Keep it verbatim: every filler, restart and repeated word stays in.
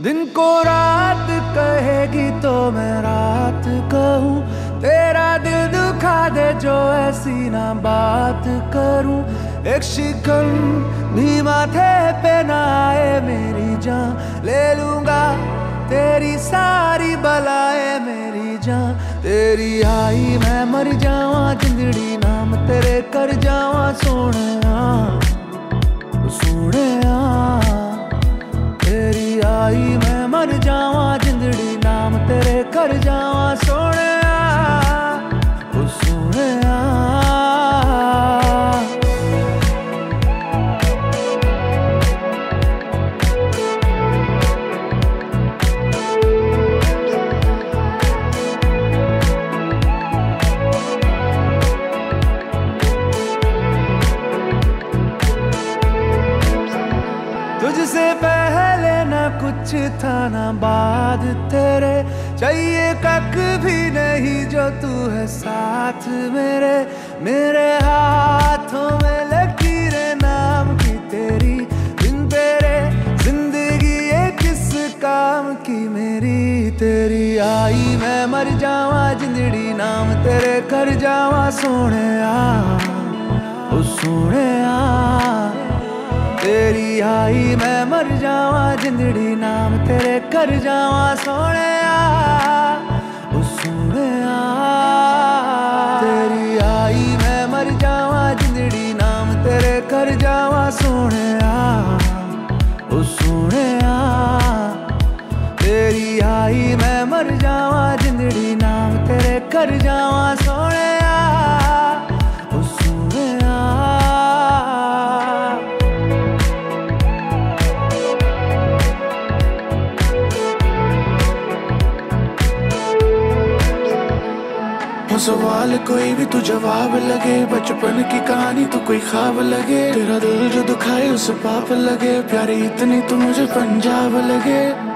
दिन को रात कहेगी तो मैं रात कहूँ, तेरा दिल दुखा दे जो ऐसी ना बात करूँ। एक शिकन भी माथे पे ना आए मेरी जान, ले लूंगा तेरी सारी बलाएं मेरी जान। तेरी आई मैं मर जावा, जिंदड़ी नाम तेरे कर जावा सोने सोने। तेरी आई मैं मर जावा, जिंदड़ी नाम तेरे कर जावा सोने सोने। तुझसे पहले ना कुछ था ना बाद तेरे, चाहिए कख भी नहीं जो तू है साथ मेरे। मेरे हाथों में लकीरें नाम की तेरी, बिन तेरे जिंदगी ये किस काम की मेरी। तेरी आई मैं मर जावा, जिंदड़ी नाम तेरे कर जावा सोने ओ सोने। तेरी आई मैं मर जावा, जिंदड़ी नाम तेरे कर जावा सोने ओ सोने। तेरी आई मैं मर जावा, जिंदड़ी नाम तेरे कर जावा सोने ओ सोने। तेरी आई मैं मर जावा, जिंदड़ी नाम तेरे कर जावा सोने ओ सोने। सवाल कोई भी तू जवाब लगे, बचपन की कहानी तो कोई ख्वाब लगे। तेरा दिल जो दुखाए उसे पाप लगे, प्यारी इतनी तू मुझे पंजाब लगे।